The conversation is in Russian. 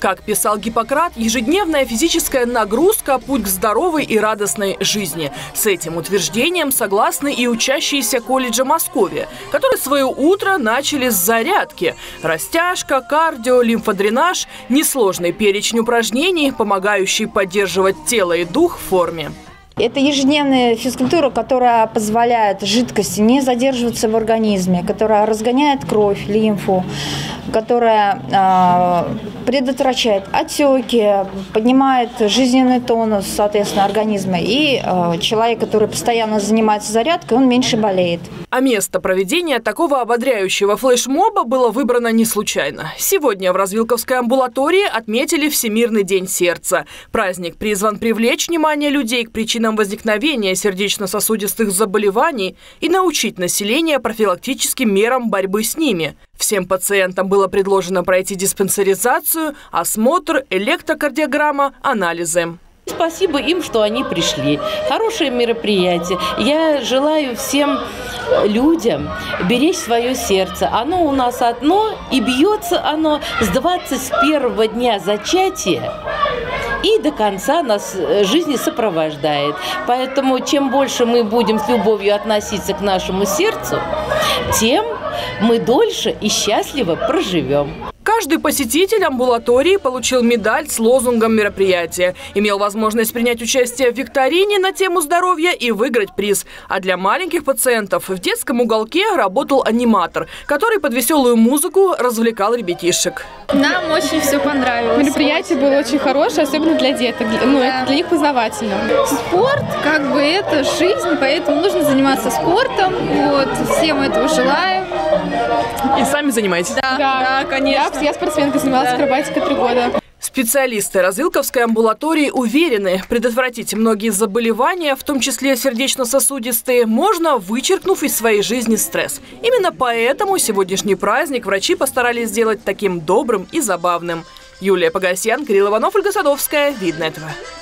Как писал Гиппократ, ежедневная физическая нагрузка – путь к здоровой и радостной жизни. С этим утверждением согласны и учащиеся колледжа Московия, которые свое утро начали с зарядки. Растяжка, кардио, лимфодренаж – несложный перечень упражнений, помогающий поддерживать тело и дух в форме. Это ежедневная физкультура, которая позволяет жидкости не задерживаться в организме, которая разгоняет кровь, лимфу, которая предотвращает отеки, поднимает жизненный тонус, соответственно, организма. И человек, который постоянно занимается зарядкой, он меньше болеет. А место проведения такого ободряющего флешмоба было выбрано не случайно. Сегодня в Развилковской амбулатории отметили Всемирный день сердца. Праздник призван привлечь внимание людей к причинам возникновения сердечно-сосудистых заболеваний и научить население профилактическим мерам борьбы с ними. Всем пациентам было предложено пройти диспансеризацию, осмотр, электрокардиограмма, анализы. Спасибо им, что они пришли. Хорошее мероприятие. Я желаю всем людям беречь свое сердце. Оно у нас одно, и бьется оно с 21-го дня зачатия и до конца нас жизни сопровождает. Поэтому чем больше мы будем с любовью относиться к нашему сердцу, тем мы дольше и счастливо проживем. Каждый посетитель амбулатории получил медаль с лозунгом мероприятия, имел возможность принять участие в викторине на тему здоровья и выиграть приз. А для маленьких пациентов в детском уголке работал аниматор, который под веселую музыку развлекал ребятишек. Нам очень все понравилось. Мероприятие было очень хорошее, особенно для деток. Это для них познавательно. Спорт, это жизнь, поэтому нужно заниматься спортом. Всем этого желаю. И сами занимаетесь? Да, конечно. Я спортсменка, занималась акробатикой 3 года. Специалисты Развилковской амбулатории уверены, предотвратить многие заболевания, в том числе сердечно-сосудистые, можно, вычеркнув из своей жизни стресс. Именно поэтому сегодняшний праздник врачи постарались сделать таким добрым и забавным. Юлия Погосян, Кирилл Иванов, Ольга Садовская. Видно этого.